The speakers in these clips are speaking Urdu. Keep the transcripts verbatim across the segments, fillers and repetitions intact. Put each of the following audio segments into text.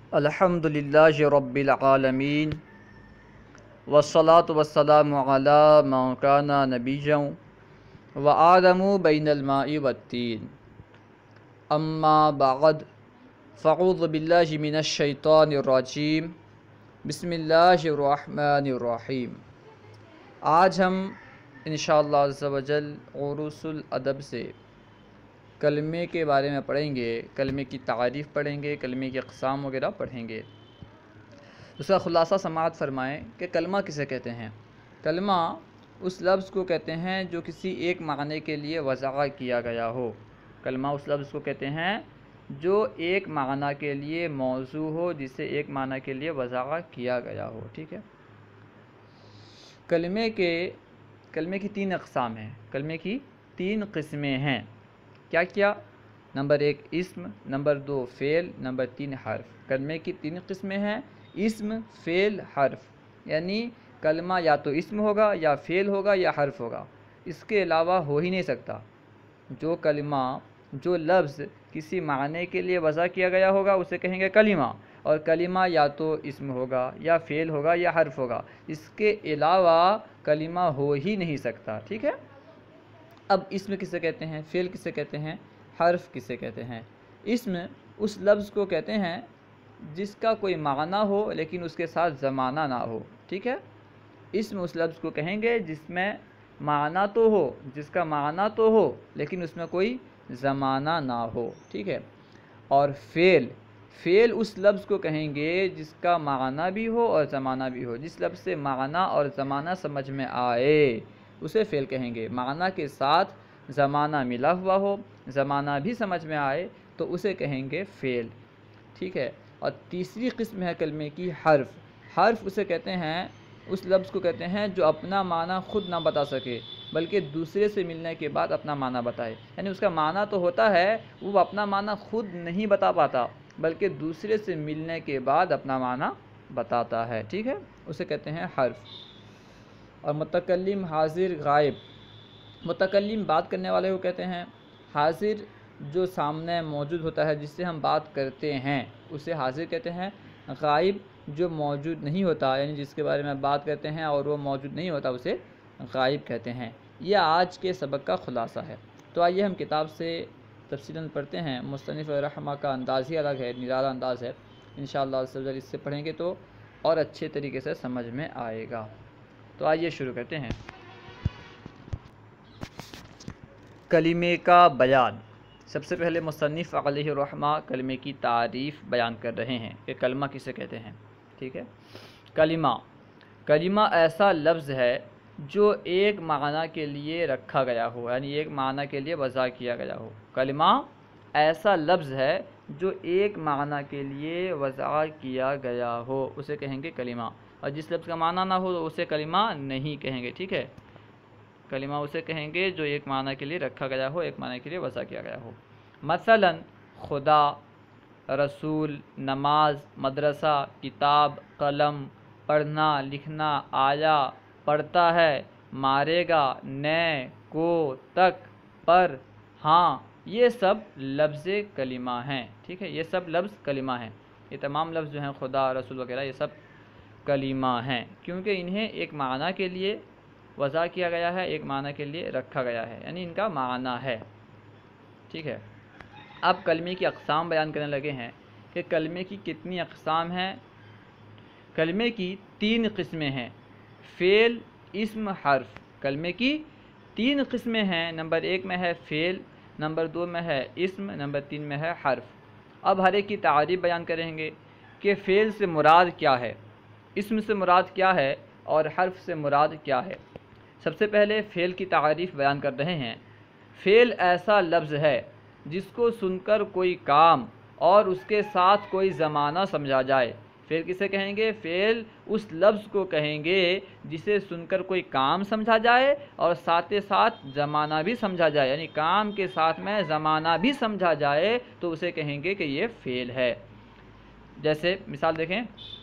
الحمدللہ رب العالمین والصلاة والسلام علی من کان نبیا وآدم بین الماء والطین اما بعد فاعوذ باللہ من الشیطان الرجیم بسم اللہ الرحمن الرحیم۔ آج ہم انشاءاللہ عز و جل عروس الادب سے کلمے کے بارے میں پڑھیں گے، کلمے کی تعریف پڑھیں گے، کلمے کی اقسام وغیرہ پڑھیں گے۔ اس کا خلاصہ سماعت فرمائیں کہ کلمہ کسے کہتے ہیں۔ کلمہ اس لفظ کو کہتے ہیں جو کسی ایک معنی کے لیے وضع کیا گیا ہو۔ کلمہ اس لفظ کو کہتے ہیں جو ایک معنی کے لیے موضوع ہو، جسے ایک معنی کے لیے وضع کیا گیا ہو، ٹھیک ہے۔ کلمے کے کلمے کی تین اقسام ہیں، کلمے کی تین قسمیں ہیں۔ کیا کیا؟ نمبر ایک اسم، نمبر دو فعل، نمبر تین حرف۔ کلمے کی تین قسمیں ہیں، اسم، فعل، حرف۔ یعنی کلمہ یا تو اسم ہوگا یا فعل ہوگا یا حرف ہوگا، اس کے علاوہ ہو ہی نہیں سکتا۔ جو کلمہ جو لفظ کسی معنی کے لیے وضع کیا گیا ہوگا اسے کہیں گے کلمہ، اور کلمہ یا تو اسم ہوگا یا فعل ہوگا یا حرف ہوگا، اس کے علاوہ کلمہ ہو ہی نہیں سکتا، ٹھیک ہے۔ اب اسم کسے کہتے ہیں، فعل کسے کہتے ہیں، حرف کسے کہتے ہیں؟ اسم اس لفظ کو کہتے ہیں جس کا کوئی معنی ہو لیکن اس کے ساتھ زمانہ نہ ہو، ٹھیک ہے۔ اسم اس لفظ کو کہیں گے جس میں معنی تو ہو، جس کا معنی تو ہو لیکن اس میں کوئی زمانہ نہ ہو، ٹھیک ہے۔ اور فعل فعل اس لفظ کو کہیں گے جس کا معنی بھی ہو اور زمانہ بھی ہو، جس لفظ سے معنی اور زمانہ سمجھ میں آئے اسے فعل کہیں گے۔ معنی کے ساتھ زمانہ ملا ہوا ہو، زمانہ بھی سمجھ میں آئے تو اسے کہیں گے فعل، ٹھیک ہے۔ اور تیسری قسم ہے کلمے کی حرف۔ حرف اسے کہتے ہیں، اس لفظ کو کہتے ہیں جو اپنا معنی خود نہ بتا سکے بلکہ دوسرے سے ملنے کے بعد اپنا معنی بتائے۔ یعنی اس کا معنی تو ہوتا ہے، وہ اپنا معنی خود نہیں بتا پاتا بلکہ دوسرے سے ملنے کے بعد اپنا معنی بتاتا ہے، ٹھیک ہے، اسے کہتے ہیں حرف۔ اور متکلم، حاضر، غائب۔ متکلم بات کرنے والے کو کہتے ہیں، حاضر جو سامنے موجود ہوتا ہے جس سے ہم بات کرتے ہیں اسے حاضر کہتے ہیں، غائب جو موجود نہیں ہوتا یعنی جس کے بارے میں بات کرتے ہیں اور وہ موجود نہیں ہوتا اسے غائب کہتے ہیں۔ یہ آج کے سبق کا خلاصہ ہے۔ تو آئیے ہم کتاب سے تفصیلاً پڑھتے ہیں۔ مصنف رحمہ کا انداز ہی الگ ہے، نرالا انداز ہے، انشاءاللہ اس سے پڑھیں گے تو اور اچھے طریقے سے سمجھ میں آئے گا۔ تو آئیے شروع کرتے ہیں۔ کلمے کا بیان۔ سب سے پہلے مصنف علیہ الرحمہ کلمے کی تعریف بیان کر رہے ہیں کہ کلمہ کسے کہتے ہیں، ٹھیک ہے۔ کلمہ کلمہ ایسا لفظ ہے جو ایک معنی کے لیے رکھا گیا ہو، یعنی ایک معنی کے لیے وضع کیا گیا ہو۔ کلمہ ایسا لفظ ہے جو ایک معنی کے لیے وضع کیا گیا ہو، اسے کہیں گے کلمہ۔ اور جس لفظ کا معنی نہ ہو تو اسے کلمہ نہیں کہیں گے، ٹھیک ہے۔ کلمہ اسے کہیں گے جو ایک معنی کے لیے رکھا گیا ہو، ایک معنی کے لیے وضع کیا گیا ہو۔ مثلا خدا، رسول، نماز، مدرسہ، کتاب، قلم، پڑھنا، لکھنا، آیا، پڑھتا ہے، مارے گا، نے، کو، تک، پر، ہاں، یہ سب لفظ کلمہ ہیں، ٹھیک ہے۔ یہ سب لفظ کلمہ ہیں، یہ تمام لفظ جو ہیں خدا، رسول وغیرہ یہ سب کلمہ ہیں، کیونکہ انہیں ایک معنی کے لیے وضع کیا گیا ہے، ایک معنی کے لیے رکھا گیا ہے، یعنی ان کا معنی ہے، ٹھیک ہے۔ اب کلمے کی اقسام بیان کرنے لگے ہیں کہ کلمے کی کتنی اقسام ہیں۔ کلمے کی تین قسمیں ہیں، فعل، اسم، حرف۔ کلمے کی تین قسمیں ہیں، نمبر ایک میں ہے فعل، نمبر دو میں ہے اسم، نمبر تین میں ہے حرف۔ اب ہر ایک کی تعریف بیان کریں گے کہ فعل سے مراد کیا ہے، اسم سے مراد کیا ہے اور حرف سے مراد کیا ہے۔ سب سے پہلے فعل کی تعریف بیان کر رہے ہیں۔ فعل ایسا لفظ ہے جس کو سن کر کوئی کام اور اس کے ساتھ کوئی زمانہ سمجھا جائے۔ فعل کسے کہیں گے؟ فعل اس لفظ کو کہیں گے جسے سن کر کوئی کام سمجھا جائے اور ساتھ ساتھ زمانہ بھی سمجھا جائے، یعنی کام کے ساتھ میں زمانہ بھی سمجھا جائے تو اسے کہیں گے کہ یہ فعل ہے۔ جیسے مثال دیکھیں،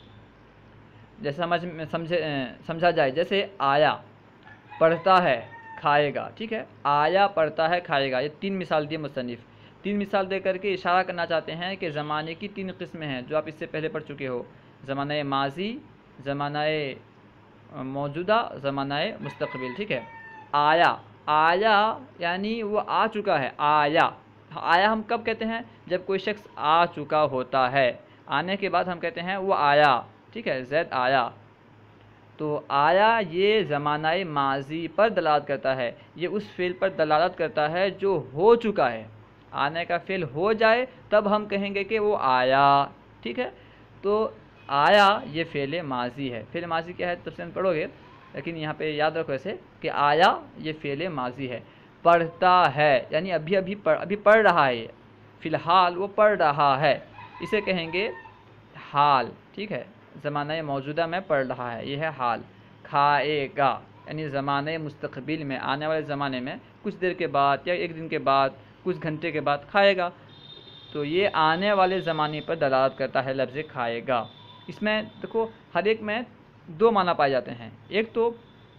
جیسے سمجھ سمجھے سمجھا جائے، جیسے آیا، پڑھتا ہے، کھائے گا، ٹھیک ہے۔ آیا، پڑھتا ہے، کھائے گا، یہ تین مثال دی مصنف۔ تین مثال دے کر کے اشارہ کرنا چاہتے ہیں کہ زمانے کی تین قسمیں ہیں جو آپ اس سے پہلے پڑھ چکے ہو، زمانہ ماضی، زمانہ موجودہ، زمانہ مستقبل، ٹھیک ہے۔ آیا، آیا یعنی وہ آ چکا ہے، آیا آیا ہم کب کہتے ہیں؟ جب کوئی شخص آ چکا ہوتا ہے، آنے کے بعد ہم کہتے ہیں وہ آیا، ٹھیک ہے، زید آیا۔ تو آیا یہ زمانہ ماضی پر دلالت کرتا ہے، یہ اس فعل پر دلالت کرتا ہے جو ہو چکا ہے۔ آنے کا فعل ہو جائے تب ہم کہیں گے کہ وہ آیا، ٹھیک ہے۔ تو آیا یہ فعل ماضی ہے۔ فعل ماضی کیا ہے تفصیل پڑھو گے، لیکن یہاں پہ یاد رکھو ایسے کہ آیا یہ فعل ماضی ہے۔ پڑھتا ہے یعنی ابھی ابھی پڑھ ابھی پڑھ رہا ہے، فی الحال وہ پڑھ رہا ہے، اسے کہیں گے حال، ٹھیک ہے۔ زمانہ موجودہ میں پڑھ رہا ہے، یہ ہے حال۔ کھائے گا یعنی زمانہ مستقبل میں، آنے والے زمانے میں کچھ دیر کے بعد یا ایک دن کے بعد، کچھ گھنٹے کے بعد کھائے گا۔ تو یہ آنے والے زمانے پر دلالت کرتا ہے لفظ کھائے گا۔ اس میں دیکھو ہر ایک میں دو معنی پائے جاتے ہیں، ایک تو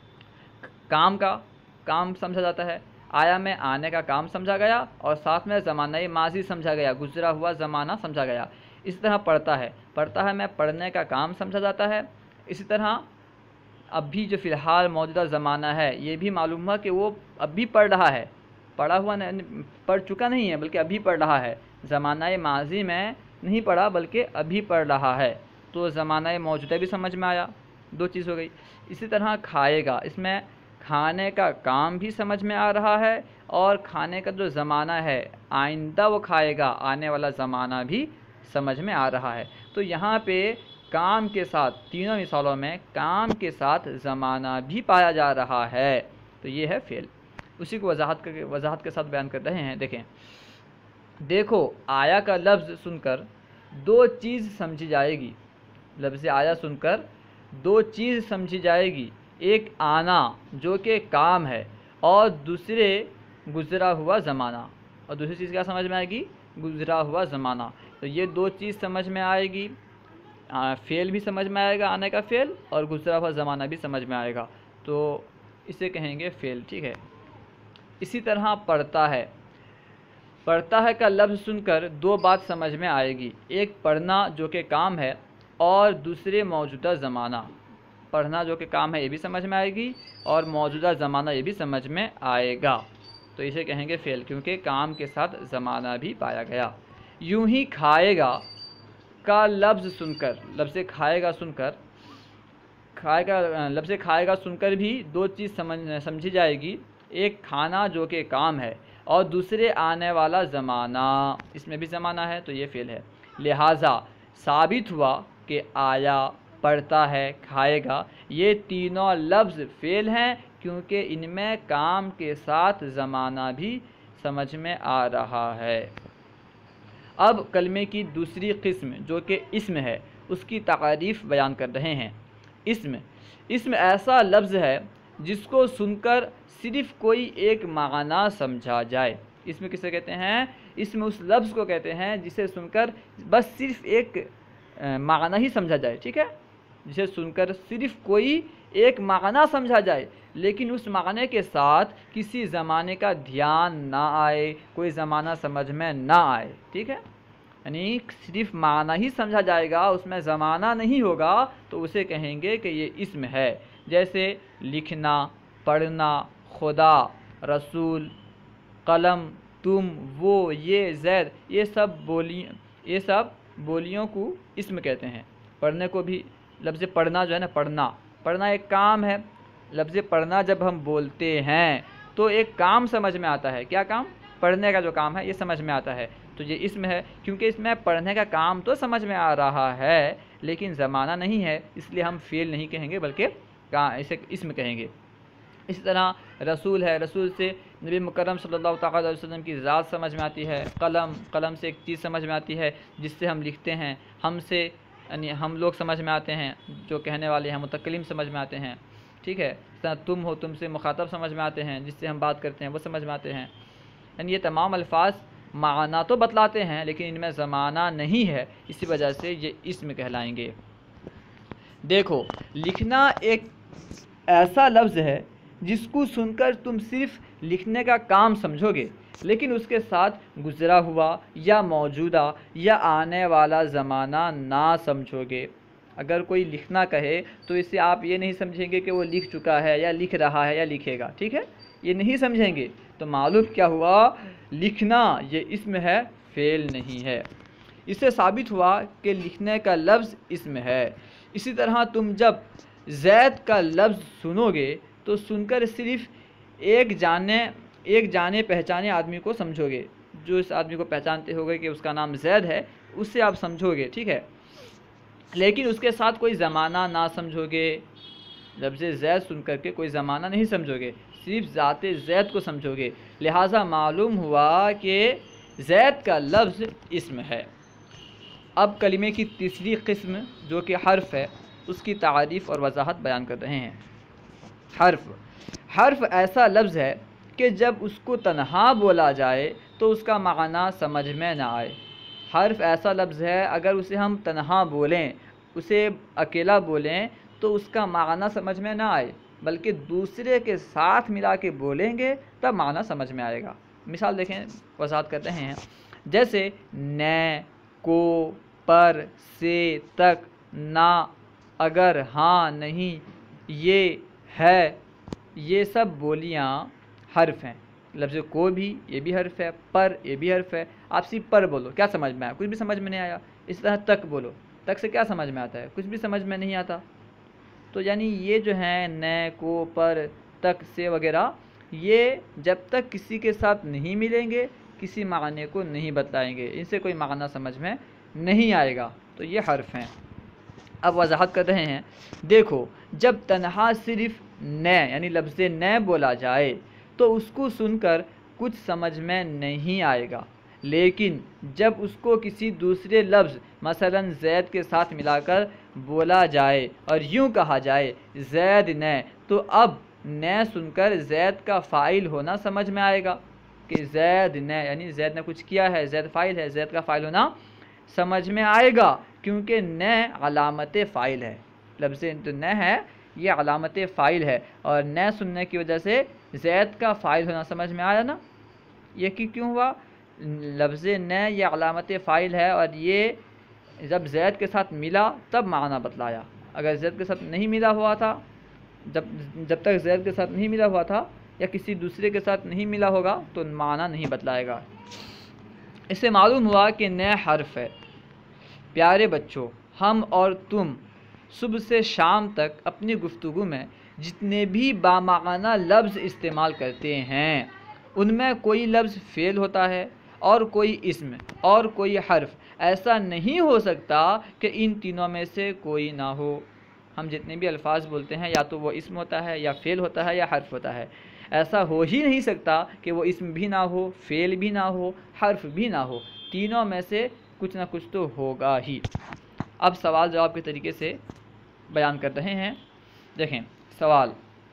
کام کا کام سمجھا جاتا ہے، آیا میں آنے کا کام سمجھا گیا اور ساتھ میں زمانہ ماضی سمجھا گیا، گزرا ہوا زمانہ سمجھا گیا۔ اسی طرح پڑھتا ہے، پڑھتا ہے میں پڑھنے کا کام سمجھا جاتا ہے۔ اسی طرح ابھی جو فی الحال موجودہ زمانہ ہے یہ بھی معلوم ہوا کہ وہ ابھی پڑھ رہا ہے، پڑھا ہوا نہیں، پڑھ چکا نہیں ہے بلکہ ابھی پڑھ رہا ہے۔ زمانہ ماضی میں نہیں پڑھا بلکہ ابھی پڑھ رہا ہے، تو زمانہ موجودہ بھی سمجھ میں آیا، دو چیز ہو گئی۔ اسی طرح کھائے گا، اس میں کھانے کا کام بھی سمجھ میں آ رہا ہے اور کھانے کا جو زمانہ ہے آئندہ وہ کھائے گا، آنے والا زمانہ بھی سمجھ میں آ رہا ہے۔ تو یہاں پہ کام کے ساتھ، تینوں مثالوں میں کام کے ساتھ زمانہ بھی پایا جا رہا ہے، تو یہ ہے فعل۔ اسی کو وضاحت کر کے وضاحت کے ساتھ بیان کر رہے ہیں۔ دیکھیں، دیکھو آیا کا لفظ سن کر دو چیز سمجھی جائے گی، لفظ آیا سن کر دو چیز سمجھی جائے گی، ایک آنا جو کہ کام ہے اور دوسرے گزرا ہوا زمانہ، اور دوسری چیز کیا سمجھ میں آئے گی؟ گزرا ہوا زمانہ۔ تو یہ دو چیز سمجھ میں آئے گی، فعل بھی سمجھ میں آئے گا، آنے کا فعل، اور گزرا ہوا زمانہ بھی سمجھ میں آئے گا، تو اسے کہیں گے فعل، ٹھیک ہے۔ اسی طرح پڑھتا ہے، پڑھتا ہے کا لفظ سن کر دو بات سمجھ میں آئے گی، ایک پڑھنا جو کہ کام ہے اور دوسرے موجودہ زمانہ۔ پڑھنا جو کہ کام ہے یہ بھی سمجھ میں آئے گی اور موجودہ زمانہ یہ بھی سمجھ میں آئے گا، تو اسے کہیں گے فعل، کیونکہ کام کے ساتھ زمانہ بھی پایا گیا۔ یوں ہی کھائے گا کا لفظ سن کر، لفظ کھائے گا سن کر کھائے گا لفظ کھائے گا سن کر بھی دو چیز سمجھ سمجھی جائے گی، ایک کھانا جو کہ کام ہے اور دوسرے آنے والا زمانہ، اس میں بھی زمانہ ہے تو یہ فعل ہے۔ لہٰذا ثابت ہوا کہ آیا، پڑھتا ہے، کھائے گا یہ تینوں لفظ فعل ہیں، کیونکہ ان میں کام کے ساتھ زمانہ بھی سمجھ میں آ رہا ہے۔ اب کلمے کی دوسری قسم جو کہ اسم ہے، اس کی تعریف بیان کر رہے ہیں۔ اسم اسم ایسا لفظ ہے جس کو سن کر صرف کوئی ایک معنی سمجھا جائے۔ اسم کسے کہتے ہیں؟ اسم اس لفظ کو کہتے ہیں جسے سن کر بس صرف ایک معنی ہی سمجھا جائے، ٹھیک ہے، جسے سن کر صرف کوئی ایک معنی سمجھا جائے لیکن اس معنی کے ساتھ کسی زمانے کا دھیان نہ آئے، کوئی زمانہ سمجھ میں نہ آئے، ٹھیک ہے، یعنی صرف معنی ہی سمجھا جائے گا، اس میں زمانہ نہیں ہوگا، تو اسے کہیں گے کہ یہ اسم ہے۔ جیسے لکھنا، پڑھنا، خدا، رسول، قلم، تم، وہ، یہ، زید، یہ سب بولیاں یہ سب بولیوں کو اسم کہتے ہیں۔ پڑھنے کو بھی لفظ پڑھنا جو ہے نا، پڑھنا پڑھنا ایک کام ہے۔ لفظ پڑھنا جب ہم بولتے ہیں تو ایک کام سمجھ میں آتا ہے، کیا کام؟ پڑھنے کا جو کام ہے یہ سمجھ میں آتا ہے، تو یہ اسم ہے، کیونکہ اس میں پڑھنے کا کام تو سمجھ میں آ رہا ہے لیکن زمانہ نہیں ہے، اس لیے ہم فعل نہیں کہیں گے بلکہ اسے اسم کہیں گے۔ اسی طرح رسول ہے، رسول سے نبی مکرم صلی اللہ تعالیٰ علیہ وسلم کی ذات سمجھ میں آتی ہے۔ قلم قلم سے ایک چیز سمجھ میں آتی ہے جس سے ہم لکھتے ہیں، ہم سے یعنی ہم لوگ سمجھ میں آتے ہیں، جو کہنے والے ہیں، متکلم سمجھ میں آتے ہیں، ٹھیک ہے۔ تم ہو، تم سے مخاطب سمجھ میں آتے ہیں، جس سے ہم بات کرتے ہیں وہ سمجھ میں آتے ہیں، یعنی یہ تمام الفاظ معنی تو بتلاتے ہیں لیکن ان میں زمانہ نہیں ہے، اسی وجہ سے یہ اسم کہلائیں گے۔ دیکھو لکھنا ایک ایسا لفظ ہے جس کو سن کر تم صرف لکھنے کا کام سمجھو گے لیکن اس کے ساتھ گزرا ہوا یا موجودہ یا آنے والا زمانہ نہ سمجھو گے۔ اگر کوئی لکھنا کہے تو اسے آپ یہ نہیں سمجھیں گے کہ وہ لکھ چکا ہے یا لکھ رہا ہے یا لکھے گا، ٹھیک ہے، یہ نہیں سمجھیں گے۔ تو معلوم کیا ہوا، لکھنا یہ اسم ہے، فعل نہیں ہے۔ اس سے ثابت ہوا کہ لکھنے کا لفظ اسم ہے۔ اسی طرح تم جب زید کا لفظ سنو گے تو سن کر صرف ایک جانے ایک جانے پہچانے آدمی کو سمجھو گے، جو اس آدمی کو پہچانتے ہو گے کہ اس کا نام زید ہے، اس سے آپ سمجھو گے، ٹھیک ہے، لیکن اس کے ساتھ کوئی زمانہ نہ سمجھو گے۔ لفظ زید سن کر کے کوئی زمانہ نہیں سمجھو گے، صرف ذات زید کو سمجھو گے، لہٰذا معلوم ہوا کہ زید کا لفظ اسم ہے۔ اب کلمے کی تیسری قسم جو کہ حرف ہے، اس کی تعریف اور وضاحت بیان کر رہے ہیں۔ حرف حرف ایسا لفظ ہے کہ جب اس کو تنہا بولا جائے تو اس کا معنی سمجھ میں نہ آئے۔ حرف ایسا لفظ ہے اگر اسے ہم تنہا بولیں، اسے اکیلا بولیں تو اس کا معنی سمجھ میں نہ آئے، بلکہ دوسرے کے ساتھ ملا کے بولیں گے تب معنی سمجھ میں آئے گا۔ مثال دیکھیں، وضاحت کرتے ہیں، جیسے نے، کو، پر، سے، تک، نہ، اگر، ہاں، نہیں، یہ، ہے، یہ سب بولیاں حرف ہیں۔ لفظ کو بھی یہ بھی حرف ہے، پر یہ بھی حرف ہے۔ آپ صرف پر بولو، کیا سمجھ میں آیا؟ کچھ بھی سمجھ میں نہیں آیا۔ اس طرح تک بولو، تک سے کیا سمجھ میں آتا ہے؟ کچھ بھی سمجھ میں نہیں آتا۔ تو یعنی یہ جو ہیں نے، کو، پر، تک، سے وغیرہ، یہ جب تک کسی کے ساتھ نہیں ملیں گے کسی معنی کو نہیں بتلائیں گے، ان سے کوئی معنی سمجھ میں نہیں آئے گا، تو یہ حرف ہیں۔ اب وضاحت کر رہے ہیں، دیکھو جب تنہا صرف نے یعنی لفظ نے بولا جائے تو اس کو سن کر کچھ سمجھ میں نہیں آئے گا، لیکن جب اس کو کسی دوسرے لفظ مثلا زید کے ساتھ ملا کر بولا جائے اور یوں کہا جائے زید نے، تو اب نے سن کر زید کا فاعل ہونا سمجھ میں آئے گا کہ زید نے یعنی زید نے کچھ کیا ہے، زید فاعل ہے، زید کا فاعل ہونا سمجھ میں آئے گا، کیونکہ نے علامت فاعل ہے۔ لفظ نے ہے یہ علامت فاعل ہے، اور نے سننے کی وجہ سے زید کا فاعل ہونا سمجھ میں آیا نا۔ یہ کیوں ہوا؟ لفظ نے یہ علامت فاعل ہے، اور یہ جب زید کے ساتھ ملا تب معنی بتلایا۔ اگر زید کے ساتھ نہیں ملا ہوا تھا، جب جب تک زید کے ساتھ نہیں ملا ہوا تھا یا کسی دوسرے کے ساتھ نہیں ملا ہوگا تو معنی نہیں بتلائے گا۔ اس سے معلوم ہوا کہ نے حرف ہے۔ پیارے بچوں، ہم اور تم صبح سے شام تک اپنی گفتگو میں جتنے بھی بامعنی لفظ استعمال کرتے ہیں ان میں کوئی لفظ فعل ہوتا ہے اور کوئی اسم اور کوئی حرف۔ ایسا نہیں ہو سکتا کہ ان تینوں میں سے کوئی نہ ہو۔ ہم جتنے بھی الفاظ بولتے ہیں یا تو وہ اسم ہوتا ہے یا فعل ہوتا ہے یا حرف ہوتا ہے۔ ایسا ہو ہی نہیں سکتا کہ وہ اسم بھی نہ ہو، فعل بھی نہ ہو، حرف بھی نہ ہو، تینوں میں سے کچھ نہ کچھ تو ہوگا ہی۔ اب سوال جواب کے طریقے سے بیان کر رہے ہیں۔ دیکھیں سوال،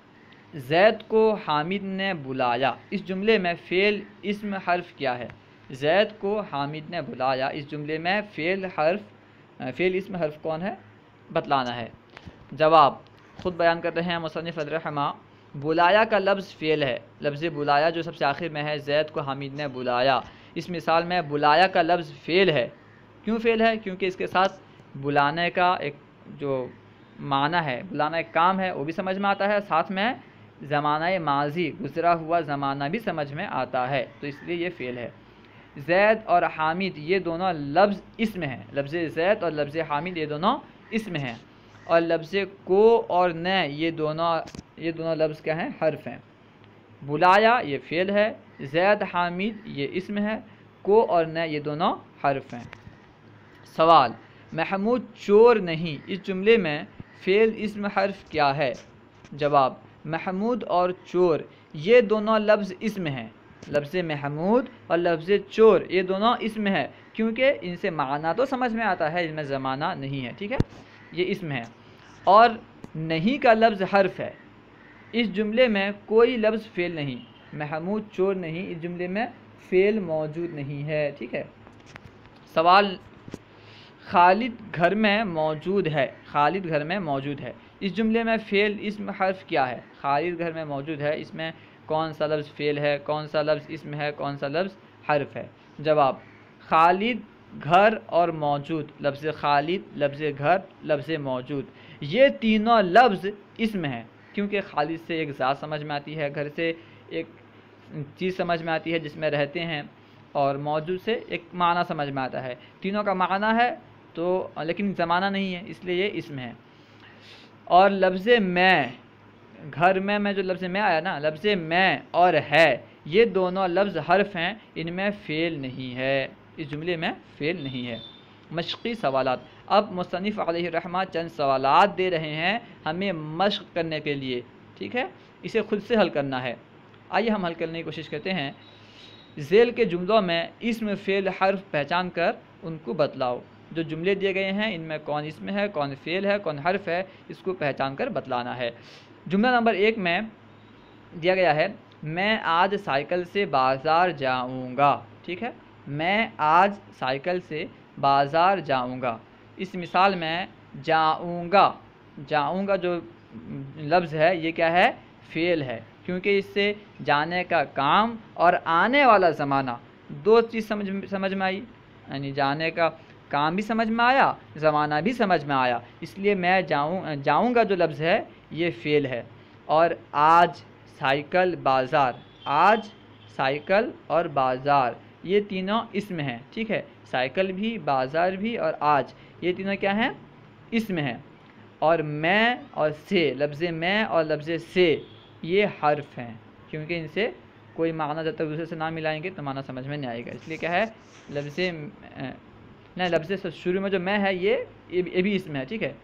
زید کو حامد نے بلایا، اس جملے میں فعل اسم حرف کیا ہے؟ زید کو حامد نے بلایا، اس جملے میں فعل حرف فعل اسم حرف کون ہے بتلانا ہے۔ جواب خود بیان کر رہے ہیں مصنف الرحمہ، بلایا کا لفظ فعل ہے۔ لفظ بلایا جو سب سے آخر میں ہے، زید کو حامد نے بلایا، اس مثال میں بلایا کا لفظ فعل ہے۔ کیوں فعل ہے؟ کیونکہ اس کے ساتھ بلانے کا ایک جو معنی ہے، بلانا ایک کام ہے، وہ بھی سمجھ میں آتا ہے، ساتھ میں زمانہ ماضی گزرا ہوا زمانہ بھی سمجھ میں آتا ہے، تو اس لیے یہ فعل ہے۔ زید اور حامد یہ دونوں لفظ اسم ہیں، لفظ زید اور لفظ حامد یہ دونوں اسم ہیں، اور لفظ کو اور نے یہ دونوں یہ دونوں لفظ کیا ہیں؟ حرف ہیں۔ بلایا یہ فعل ہے، زید حامد یہ اسم ہے، کو اور نے یہ دونوں حرف ہیں۔ سوال، محمود چور نہیں، اس جملے میں فعل اسم حرف کیا ہے؟ جواب، محمود اور چور یہ دونوں لفظ اسم ہیں۔ لفظ محمود اور لفظ چور یہ دونوں اسم ہے، کیونکہ ان سے معنی تو سمجھ میں آتا ہے، ان میں زمانہ نہیں ہے، ٹھیک ہے، یہ اسم ہے۔ اور نہیں کا لفظ حرف ہے۔ اس جملے میں کوئی لفظ فعل نہیں، محمود چور نہیں، اس جملے میں فعل موجود نہیں ہے، ٹھیک ہے۔ سوال، خالد گھر میں موجود ہے، خالد گھر میں موجود ہے، اس جملے میں فعل اسم حرف کیا ہے؟ خالد گھر میں موجود ہے، اس میں کون سا لفظ فعل ہے، کون سا لفظ اسم ہے، کون سا لفظ حرف ہے؟ جواب، خالد، گھر اور موجود۔ لفظ خالد، لفظ گھر، لفظ موجود، یہ تینوں لفظ اسم ہیں، کیونکہ خالد سے ایک ذات سمجھ میں آتی ہے، گھر سے ایک چیز سمجھ میں آتی ہے جس میں رہتے ہیں، اور موجود سے ایک معنی سمجھ میں آتا ہے۔ تینوں کا معنی ہے تو لیکن زمانہ نہیں ہے، اس لیے یہ اسم ہے۔ اور لفظ میں، گھر میں میں جو لفظ میں آیا نا، لفظ میں اور ہے، یہ دونوں لفظ حرف ہیں، ان میں فعل نہیں ہے، اس جملے میں فعل نہیں ہے۔ مشقی سوالات، اب مصنف علیہ الرحمہ چند سوالات دے رہے ہیں ہمیں مشق کرنے کے لیے، ٹھیک ہے، اسے خود سے حل کرنا ہے۔ آئیے ہم حل کرنے کی کوشش کرتے ہیں۔ ذیل کے جملوں میں اسم، فعل، حرف پہچان کر ان کو بتلاؤ۔ جو جملے دیے گئے ہیں ان میں کون اسم ہے، کون فعل ہے، کون حرف ہے، اس کو پہچان کر بتلانا ہے۔ جملہ نمبر ایک میں دیا گیا ہے، میں آج سائیکل سے بازار جاؤں گا، ٹھیک ہے، میں آج سائیکل سے بازار جاؤں گا۔ اس مثال میں جاؤں گا، جاؤں گا جو لفظ ہے یہ کیا ہے؟ فعل ہے، کیونکہ اس سے جانے کا کام اور آنے والا زمانہ دو چیز سمجھ سمجھ میں آئی، یعنی جانے کا کام بھی سمجھ میں آیا، زمانہ بھی سمجھ میں آیا، اس لیے میں جاؤں جاؤں گا جو لفظ ہے یہ فعل ہے۔ اور آج، سائیکل، بازار، آج، سائیکل اور بازار یہ تینوں اسم ہیں، ٹھیک ہے، سائیکل بھی، بازار بھی اور آج یہ تینوں کیا ہیں؟ اسم ہیں۔ اور میں اور سے، لفظ میں اور لفظ سے یہ حرف ہیں، کیونکہ ان سے کوئی معنی جب تک دوسرے سے نہ ملائیں گے تو معنی سمجھ میں نہیں آئے گا، اس لیے کیا ہے؟ لفظ نہیں، لفظ سے شروع میں جو میں ہے یہ یہ بھی اسم ہے، ٹھیک ہے،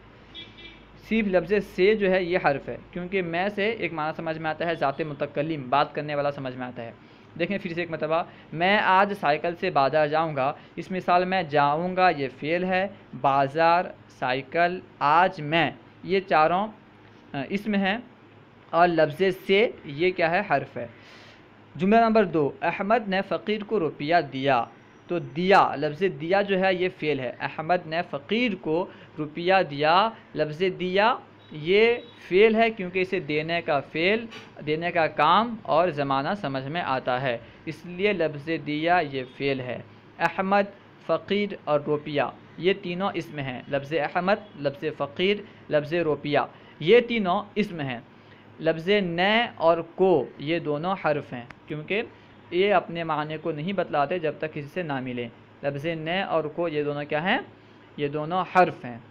صرف لفظ سے جو ہے یہ حرف ہے، کیونکہ میں سے ایک معنی سمجھ میں آتا ہے، ذات متکلم، بات کرنے والا سمجھ میں آتا ہے۔ دیکھیں پھر سے ایک مرتبہ، میں آج سائیکل سے بازار جاؤں گا، اس مثال میں جاؤں گا یہ فعل ہے، بازار، سائیکل، آج، میں یہ چاروں اسم ہیں، اور لفظ سے یہ کیا ہے؟ حرف ہے۔ جملہ نمبر دو، احمد نے فقیر کو روپیہ دیا، تو دیا، لفظ دیا جو ہے یہ فعل ہے، احمد نے فقیر کو روپیہ دیا، لفظ دیا یہ فعل ہے، کیونکہ اسے دینے کا فعل، دینے کا کام اور زمانہ سمجھ میں آتا ہے، اس لیے لفظ دیا یہ فعل ہے۔ احمد، فقیر اور روپیہ یہ تینوں اسم ہیں، لفظ احمد، لفظ فقیر، لفظ روپیہ یہ تینوں اسم ہیں۔ لفظ نے اور کو یہ دونوں حرف ہیں، کیونکہ یہ اپنے معنی کو نہیں بتلاتے جب تک کسی سے نہ ملے۔ لفظ نے اور کو یہ دونوں کیا ہیں؟ یہ دونوں حرف ہیں۔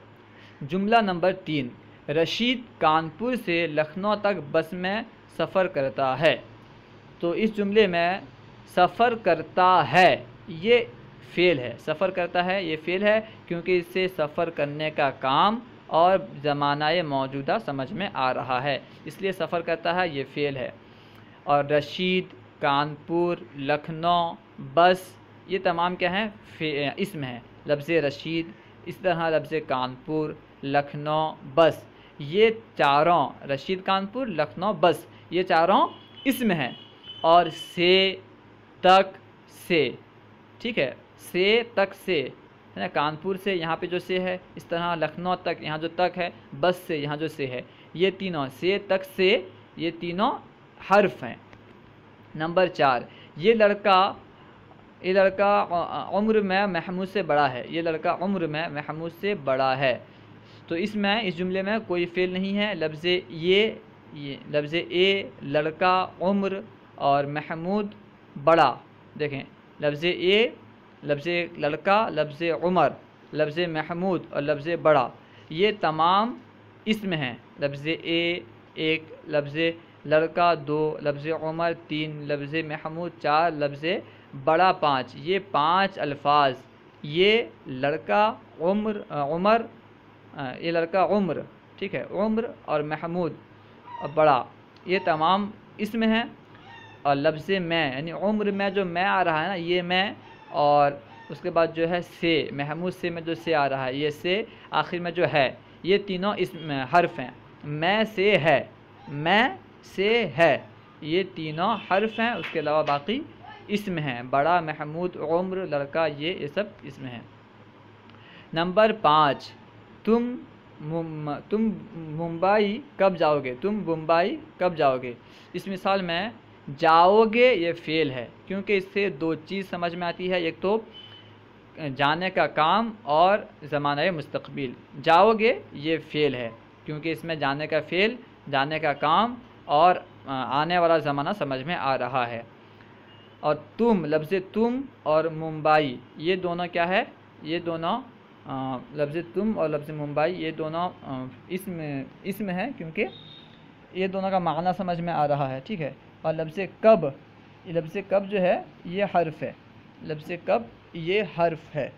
جملہ نمبر تین، رشید کانپور سے لکھنؤ تک بس میں سفر کرتا ہے، تو اس جملے میں سفر کرتا ہے یہ فعل ہے، سفر کرتا ہے یہ فعل ہے، کیونکہ اس سے سفر کرنے کا کام اور زمانہ موجودہ سمجھ میں آ رہا ہے، اس لیے سفر کرتا ہے یہ فعل ہے۔ اور رشید، کانپور، لکھنؤ، بس یہ تمام کیا ہیں؟ اسم ہیں، لفظ رشید، اس طرح لفظ کانپور، لکھنؤ، بس یہ چاروں، رشید، کانپور، لکھنؤ، بس یہ چاروں اسم ہیں۔ اور سے، تک، سے، ٹھیک ہے، سے، تک، سے ہے نا، کانپور سے یہاں پہ جو سے ہے، اس طرح لکھنؤ تک یہاں جو تک ہے، بس سے یہاں جو سے ہے، یہ تینوں، سے، تک، سے یہ تینوں حرف ہیں۔ نمبر چار، یہ لڑکا یہ لڑکا عمر میں محمود سے بڑا ہے، یہ لڑکا عمر میں محمود سے بڑا ہے، تو اس میں اس جملے میں کوئی فعل نہیں ہے، لفظ یہ یہ لفظ اے، لڑکا، عمر اور محمود، بڑا، دیکھیں لفظ اے، لفظ لڑکا، لفظ عمر، لفظ محمود اور لفظ بڑا یہ تمام اسم ہیں، لفظ اے ایک، لفظ لڑکا دو، لفظ عمر تین، لفظ محمود چار، لفظ بڑا پانچ، یہ پانچ الفاظ یہ لڑکا، عمر عمر یہ لڑکا عمر، ٹھیک ہے، عمر اور محمود اور بڑا یہ تمام اسم ہیں۔ اور لفظ میں یعنی عمر میں جو میں آ رہا ہے نا یہ میں، اور اس کے بعد جو ہے سے، محمود سے میں جو سے آ رہا ہے یہ سے، آخر میں جو ہے، یہ تینوں اسم حرف ہیں، میں سے ہے، میں سے ہے یہ تینوں حرف ہیں، اس کے علاوہ باقی اسم ہیں، بڑا، محمود، عمر، لڑکا یہ یہ سب اسم ہیں۔ نمبر پانچ، تم تم ممبئی کب جاؤ گے، تم ممبئی کب جاؤ گے۔ اس مثال میں جاؤ گے یہ فعل ہے، کیونکہ اس سے دو چیز سمجھ میں آتی ہے، ایک تو جانے کا کام اور زمانہ مستقبل۔ جاؤ گے یہ فعل ہے، کیونکہ اس میں جانے کا فعل، جانے کا کام اور آنے والا زمانہ سمجھ میں آ رہا ہے۔ اور تم، لفظ تم اور ممبئی یہ دونوں کیا ہے، یہ دونوں لفظ تم اور لفظ ممبئی یہ دونوں اسم اسم ہے، کیونکہ یہ دونوں کا معنی سمجھ میں آ رہا ہے، ٹھیک ہے۔ اور لفظ کب، لفظ کب جو ہے یہ حرف ہے، لفظ کب یہ حرف ہے۔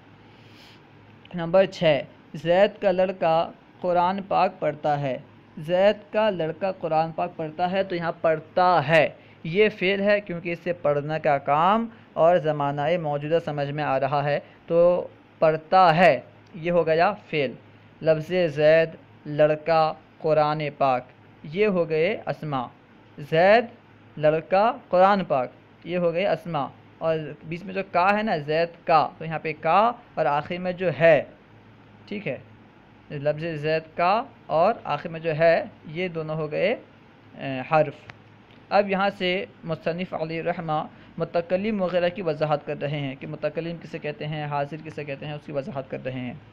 نمبر چھ، زید کا لڑکا قرآن پاک پڑھتا ہے۔ زید کا لڑکا قرآن پاک پڑھتا ہے، تو یہاں پڑھتا ہے یہ فعل ہے، کیونکہ اس سے پڑھنے کا کام اور زمانہ موجودہ سمجھ میں آ رہا ہے، تو پڑھتا ہے یہ ہو گیا فعل۔ لفظ زید، لڑکا، قرآن پاک یہ ہو گئے اسماء۔ زید، لڑکا، قرآن پاک یہ ہو گئے اسماء، اور بیچ میں جو کا ہے نا، زید کا، تو یہاں پہ کا اور آخر میں جو ہے، ٹھیک ہے، لفظ زید کا اور آخر میں جو ہے یہ دونوں ہو گئے حرف۔ اب یہاں سے مصنف علیہ رحمہ متکلم وغیرہ کی وضاحت کر رہے ہیں کہ متکلم کسے کہتے ہیں، حاضر کسے کہتے ہیں، اس کی وضاحت کر رہے ہیں۔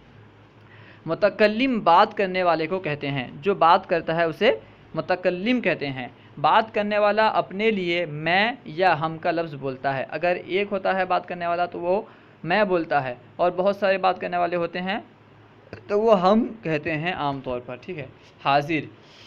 متکلم بات کرنے والے کو کہتے ہیں، جو بات کرتا ہے اسے متکلم کہتے ہیں۔ بات کرنے والا اپنے لیے میں یا ہم کا لفظ بولتا ہے۔ اگر ایک ہوتا ہے بات کرنے والا تو وہ میں بولتا ہے، اور بہت سارے بات کرنے والے ہوتے ہیں تو وہ ہم کہتے ہیں عام طور پر، ٹھیک ہے۔ حاضر،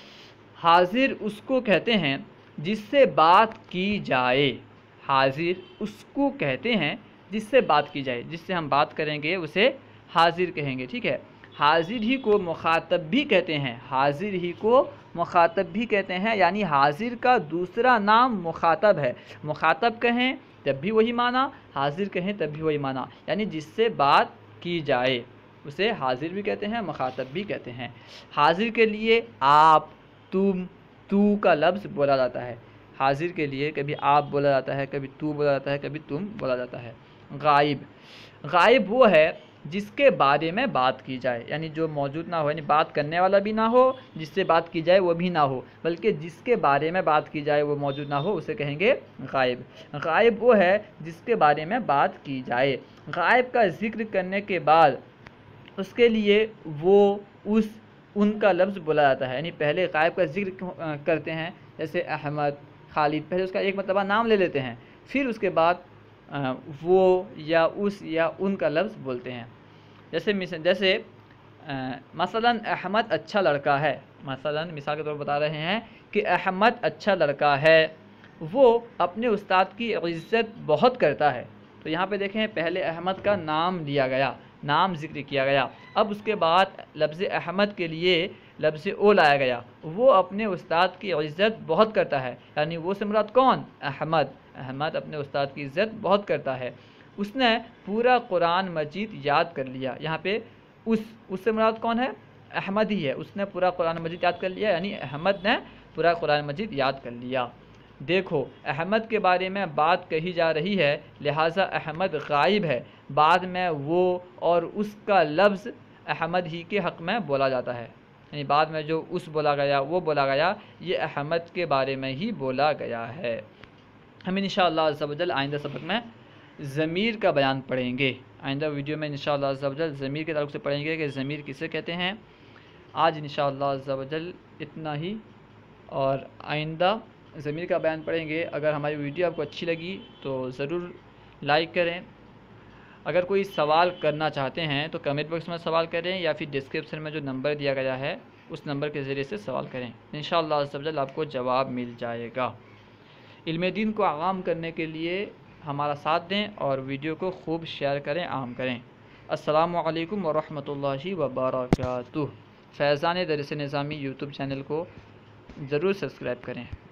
حاضر اس کو کہتے ہیں جس سے بات کی جائے۔ حاضر اس کو کہتے ہیں جس سے بات کی جائے، جس سے ہم بات کریں گے اسے حاضر کہیں گے، ٹھیک ہے۔ حاضر ہی کو مخاطب بھی کہتے ہیں، حاضر ہی کو مخاطب بھی کہتے ہیں، یعنی حاضر کا دوسرا نام مخاطب ہے۔ مخاطب کہیں تب بھی وہی معنی، حاضر کہیں تب بھی وہی معنی، یعنی جس سے بات کی جائے اسے حاضر بھی کہتے ہیں، مخاطب بھی کہتے ہیں۔ حاضر کے لیے آپ، تم، تو کا لفظ بولا جاتا ہے۔ حاضر کے لیے کبھی آپ بولا جاتا ہے، کبھی تو بولا جاتا ہے، کبھی تم بولا جاتا ہے۔ غائب، غائب وہ ہے جس کے بارے میں بات کی جائے، یعنی جو موجود نہ ہو، یعنی بات کرنے والا بھی نہ ہو، جس سے بات کی جائے وہ بھی نہ ہو، بلکہ جس کے بارے میں بات کی جائے وہ موجود نہ ہو، اسے کہیں گے غائب۔ غائب وہ ہے جس کے بارے میں بات کی جائے۔ غائب کا ذکر کرنے کے بعد اس کے لیے وہ، اس، ان کا لفظ بولا جاتا ہے، یعنی پہلے غائب کا ذکر کرتے ہیں، جیسے احمد، خالد، پہلے اس کا ایک مرتبہ نام لے لیتے ہیں، پھر اس کے بعد وہ یا اس یا ان کا لفظ بولتے ہیں۔ جیسے جیسے مثلا احمد اچھا لڑکا ہے، مثلا مثال کے طور پر بتا رہے ہیں کہ احمد اچھا لڑکا ہے، وہ اپنے استاد کی عزت بہت کرتا ہے۔ تو یہاں پہ دیکھیں پہلے احمد کا نام لیا گیا، نام ذکر کیا گیا، اب اس کے بعد لفظ احمد کے لیے لفظ او لایا گیا، وہ اپنے استاد کی عزت بہت کرتا ہے، یعنی وہ سے مراد کون؟ احمد۔ احمد اپنے استاد کی عزت بہت کرتا ہے، اس نے پورا قرآن مجید یاد کر لیا۔ یہاں پہ اس اس سے مراد کون ہے؟ احمد ہی ہے، اس نے پورا قرآن مجید یاد کر لیا، یعنی احمد نے پورا قرآن مجید یاد کر لیا۔ دیکھو احمد کے بارے میں بات کہی جا رہی ہے، لہٰذا احمد غائب ہے، بعد میں وہ اور اس کا لفظ احمد ہی کے حق میں بولا جاتا ہے، یعنی بعد میں جو اس بولا گیا، وہ بولا گیا، یہ احمد کے بارے میں ہی بولا گیا ہے۔ ہم انشاءاللہ عز و جل آئندہ سبق میں ضمیر کا بیان پڑھیں گے، آئندہ ویڈیو میں انشاءاللہ عز و جل ضمیر کے تعلق سے پڑھیں گے کہ ضمیر کسے کہتے ہیں۔ آج انشاءاللہ عز و جل اتنا ہی، اور آئندہ ضمیر کا بیان پڑھیں گے۔ اگر ہماری ویڈیو آپ کو اچھی لگی تو ضرور لائک کریں، اگر کوئی سوال کرنا چاہتے ہیں تو کمنٹ باکس میں سوال کریں، یا پھر ڈسکرپشن میں جو نمبر دیا گیا ہے اس نمبر کے ذریعے سے سوال کریں، انشاءاللہ عز و جل آپ کو جواب مل جائے گا۔ علم دین کو عام کرنے کے لیے ہمارا ساتھ دیں اور ویڈیو کو خوب شیئر کریں، عام کریں۔ السلام علیکم ورحمۃ اللہ وبرکاتہ۔ فیضان درس نظامی یوٹیوب چینل کو ضرور سبسکرائب کریں۔